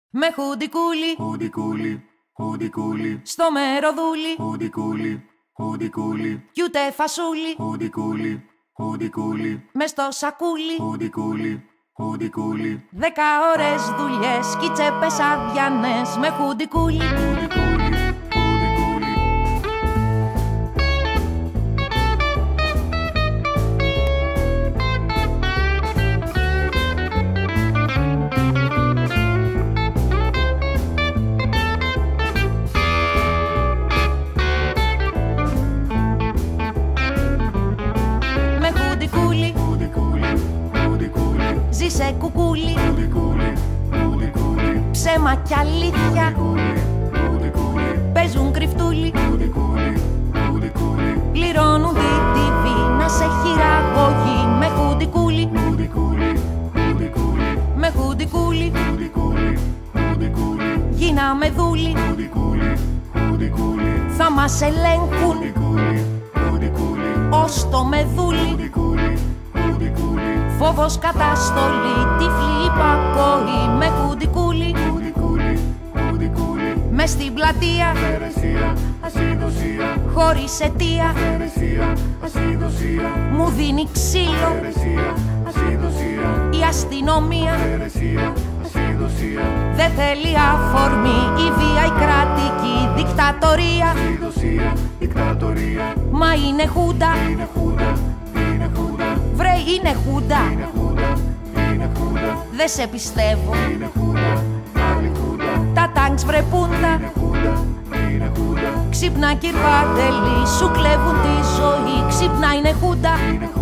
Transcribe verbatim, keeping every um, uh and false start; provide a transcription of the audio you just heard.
Με χουντικούλι, Χουντικούλι, χουντικούλι, στο μεροδούλι, χουντικούλι, χουντικούλι, κι ούτε φασούλι, χουντικούλι, χουντικούλι, μες στο σακούλι. χουντικούλι, χουντικούλι, Δέκα ώρες δουλειές κι οι τσέπες αδιανές. Με χουντικούλι, χουντικούλι, χουντικούλι. με χουντικούλι, Χουντικούλι, χουντικούλι, ζήσε κουκούλι, χουντικούλι, χουντικούλι, ψέμα κι αλήθεια, χουντικούλι, χουντικούλι, παίζουν κρυφτούλι, χουντικούλι, χουντικούλι, πληρώνουν ντι τι βι να σε χειραγωγεί. Με χουντικούλι, χουντικούλι, χουντικούλι, με χουντικούλι, χουντικούλι, χουντικούλι, γίναμε δούλοι, χουντικούλι, χουντικούλι, θα μας ελέγχουν χουντικούλι, χουντικούλι, ως το μεδούλι. χουντικούλι, χουντικούλι, Φόβος, καταστολή, τυφλή υπακοή. Με χουντικούλι, χουντικούλι, χουντικούλι, μες στην πλατεία, αιρεσία, ασυδοσία, χωρίς αιτία, αιρεσία, ασυδοσία, μου δίνει ξύλο αιρεσία, ασυδοσία, η αστυνομία. αιρεσία, ασυδοσία, Δεν θέλει αφορμή η βία, η κρατική δικτατορία. ασυδοσία, δικτατορία, Μα είναι χούντα, είναι χούντα, είναι χούντα, βρε είναι χούντα. είναι χούντα, είναι χούντα, Δεν σε πιστεύω, είναι χούντα, άλλη χούντα, τα τάγκς βρε πούντα. είναι χούντα, είναι χούντα, Ξύπνα κυρπάτελη, σου κλέβουν τη ζωή. Ξύπνα είναι χούντα, είναι χούντα.